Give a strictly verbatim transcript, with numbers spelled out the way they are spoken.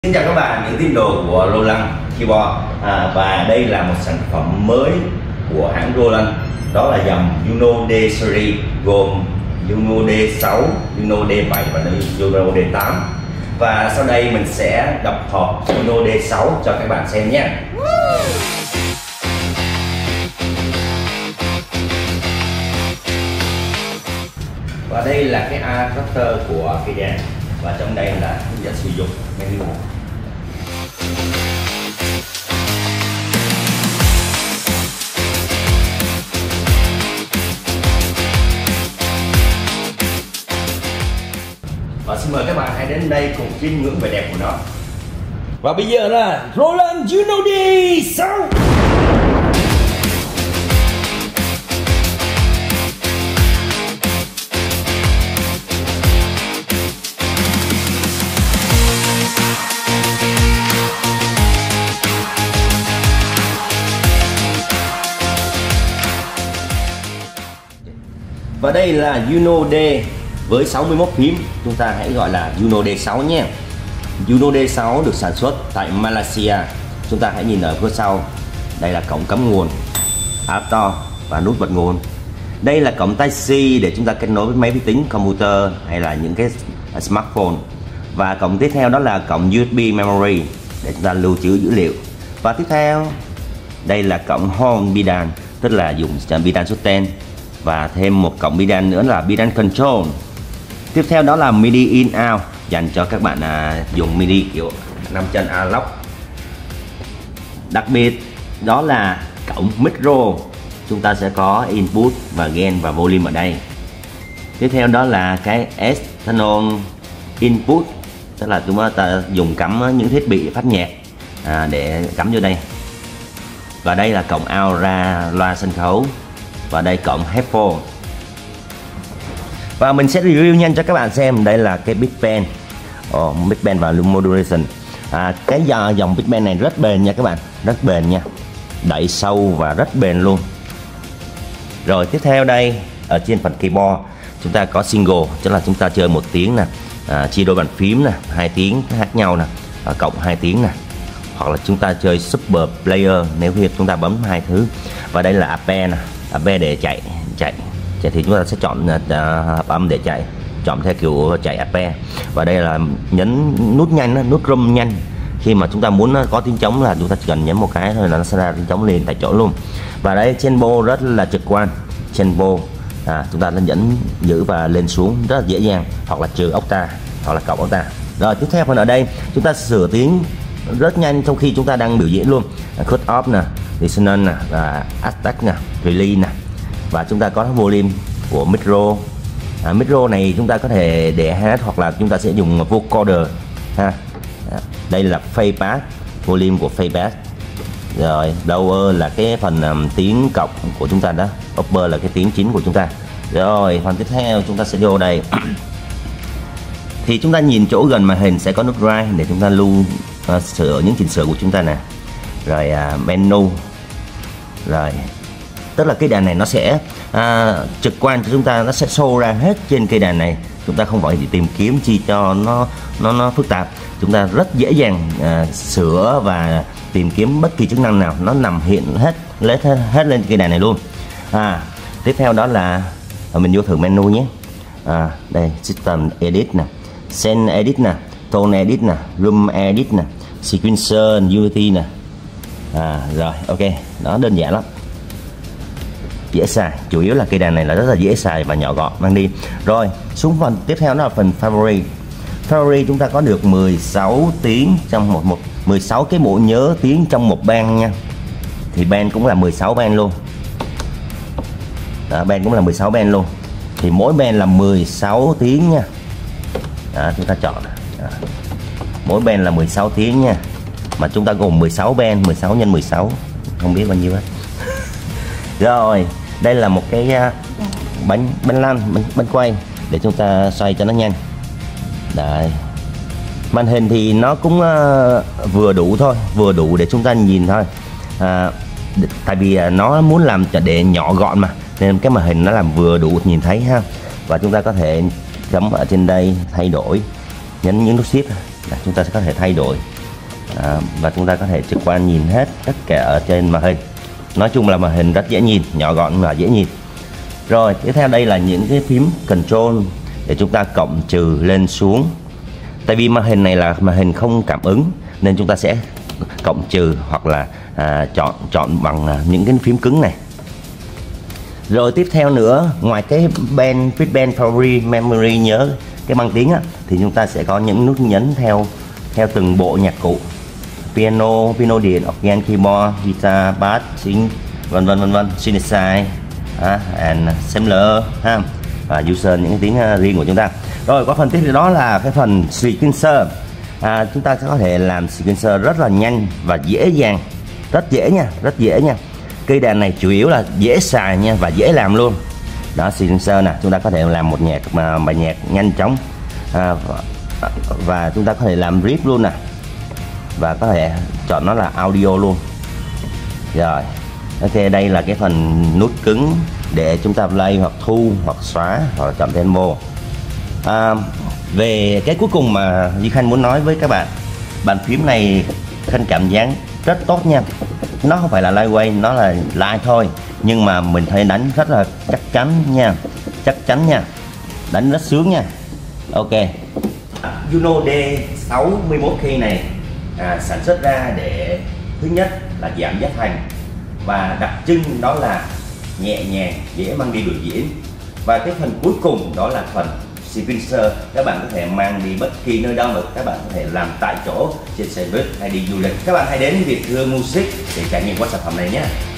Xin chào các bạn, những tín đồ của Roland Keyboard à, và đây là một sản phẩm mới của hãng Roland, đó là dòng Juno D series gồm Juno D sáu, Juno D bảy và Juno D tám. Và sau đây mình sẽ đập hộp Juno D sáu cho các bạn xem nhé. Và đây là cái adapter của cây đàn, và trong đây là hướng dẫn sử dụng menu. Và xin mời các bạn hãy đến đây cùng chiêm ngưỡng vẻ đẹp của nó. Và bây giờ là Roland Juno D sáu. Và đây là Juno D với sáu mươi mốt phím, chúng ta hãy gọi là Juno D sáu nhé. Juno D sáu được sản xuất tại Malaysia. Chúng ta hãy nhìn ở phía sau, đây là cổng cắm nguồn, adapter và nút bật nguồn. Đây là cổng Type C để chúng ta kết nối với máy vi tính, computer hay là những cái smartphone. Và cổng tiếp theo đó là cổng u ét bê memory để chúng ta lưu trữ dữ liệu. Và tiếp theo đây là cổng home bidan, tức là dùng bidan số ten. Và thêm một cổng bidan nữa là bidan control. Tiếp theo đó là midi in out dành cho các bạn à, dùng midi kiểu năm chân analog. Đặc biệt đó là cổng micro, chúng ta sẽ có input và gain và volume ở đây. Tiếp theo đó là cái external input, tức là chúng ta dùng cắm những thiết bị phát nhạc à, để cắm vô đây. Và đây là cổng out ra loa sân khấu. Và đây cổng headphone. Và mình sẽ review nhanh cho các bạn xem. Đây là cái Big Band, oh, Big Band và Modulation. à, Cái dòng Big Band này rất bền nha các bạn, rất bền nha, đẩy sâu và rất bền luôn. Rồi tiếp theo đây, ở trên phần keyboard chúng ta có single, tức là chúng ta chơi một tiếng nè, à, chia đôi bàn phím nè, hai tiếng khác nhau nè, và cộng hai tiếng nè. Hoặc là chúng ta chơi super player nếu như chúng ta bấm hai thứ. Và đây là arpe nè, arpe để chạy chạy chạy thì chúng ta sẽ chọn uh, âm để chạy, chọn theo kiểu chạy arpe. Và đây là nhấn nút nhanh, nút rung nhanh. Khi mà chúng ta muốn có tiếng trống là chúng ta chỉ cần nhấn một cái thôi là nó sẽ ra tiếng trống liền tại chỗ luôn. Và đây tempo rất là trực quan, tempo à, chúng ta nên nhấn giữ và lên xuống rất là dễ dàng, hoặc là trừ octave hoặc là cộng octave. Rồi tiếp theo phần ở đây chúng ta sửa tiếng rất nhanh trong khi chúng ta đang biểu diễn luôn. Cut off nè, dissonance nè, và attack nè, release nè. Và chúng ta có volume của micro. à, Micro này chúng ta có thể để hát hoặc là chúng ta sẽ dùng vocoder ha. à, Đây là phase pass, volume của phase pass. Rồi lower là cái phần um, tiếng cộng của chúng ta đó, upper là cái tiếng chính của chúng ta. Rồi phần tiếp theo chúng ta sẽ vô đây. Thì chúng ta nhìn chỗ gần màn hình sẽ có nút right để chúng ta lưu uh, sửa những chỉnh sửa của chúng ta nè. Rồi uh, menu. Rồi tức là cái đàn này nó sẽ à, trực quan cho chúng ta, nó sẽ show ra hết trên cây đàn này. Chúng ta không phải chỉ tìm kiếm chi cho nó nó nó phức tạp. Chúng ta rất dễ dàng à, sửa và tìm kiếm bất kỳ chức năng nào, nó nằm hiện hết lấy hết, hết lên cây đàn này luôn. À, tiếp theo đó là mình vô thử menu nhé. À, đây system edit nè, scene edit nè, tone edit nè, room edit nè, sequencer, unity nè. À, rồi ok, đó đơn giản lắm, dễ xài. Chủ yếu là cây đàn này là rất là dễ xài và nhỏ gọn mang đi. Rồi xuống phần tiếp theo đó là phần favorite. Favorite chúng ta có được mười sáu tiếng trong một một mười sáu cái bộ nhớ tiếng trong một band nha. Thì band cũng là mười sáu band luôn. Đó, band cũng là mười sáu band luôn. Thì mỗi band là mười sáu tiếng nha. Đó, chúng ta chọn. Đó. Mỗi band là mười sáu tiếng nha. Mà chúng ta gồm mười sáu band, mười sáu nhân mười sáu, không biết bao nhiêu hết. Rồi, đây là một cái bánh bánh lăn, bánh, bánh quay để chúng ta xoay cho nó nhanh. Đấy. Màn hình thì nó cũng uh, vừa đủ thôi, vừa đủ để chúng ta nhìn thôi. À, tại vì nó muốn làm để nhỏ gọn mà, nên cái màn hình nó làm vừa đủ nhìn thấy ha. Và chúng ta có thể chấm ở trên đây thay đổi, nhấn những nút shift là chúng ta sẽ có thể thay đổi à, và chúng ta có thể trực quan nhìn hết tất cả ở trên màn hình. Nói chung là màn hình rất dễ nhìn, nhỏ gọn và dễ nhìn. Rồi tiếp theo đây là những cái phím control để chúng ta cộng trừ lên xuống. Tại vì màn hình này là màn hình không cảm ứng nên chúng ta sẽ cộng trừ hoặc là à, chọn chọn bằng à, những cái phím cứng này. Rồi tiếp theo nữa, ngoài cái band Fitband Power Memory nhớ cái băng tiếng á, thì chúng ta sẽ có những nút nhấn theo theo từng bộ nhạc cụ: piano, piano điện, organ, keyboard, guitar, bass, synth, vân vân vân vân, synthesizer, uh, and sampler ha, và user những cái tiếng uh, riêng của chúng ta. Rồi có phần tiếp theo đó là cái phần sequencer. À, chúng ta sẽ có thể làm sequencer rất là nhanh và dễ dàng, rất dễ nha, rất dễ nha. Cây đàn này chủ yếu là dễ xài nha và dễ làm luôn. Đó, sequencer nè, chúng ta có thể làm một nhạc mà bài nhạc nhanh chóng, à, và, và chúng ta có thể làm riff luôn nè, và có thể chọn nó là audio luôn. Rồi, ok, đây là cái phần nút cứng để chúng ta play hoặc thu hoặc xóa hoặc là chọn tempo. À, về cái cuối cùng mà Duy Khanh muốn nói với các bạn, bàn phím này Khanh cảm giác rất tốt nha. Nó không phải là lightweight, nó là light thôi, nhưng mà mình thấy đánh rất là chắc chắn nha, chắc chắn nha, đánh rất sướng nha. Ok, Juno D sáu mươi mốt K này à, sản xuất ra để thứ nhất là giảm giá thành, và đặc trưng đó là nhẹ nhàng, dễ mang đi biểu diễn. Và cái phần cuối cùng đó là phần sequencer, các bạn có thể mang đi bất kỳ nơi đâu được, các bạn có thể làm tại chỗ trên xe buýt hay đi du lịch. Các bạn hãy đến Việt Hương Music để trải nghiệm qua sản phẩm này nhé.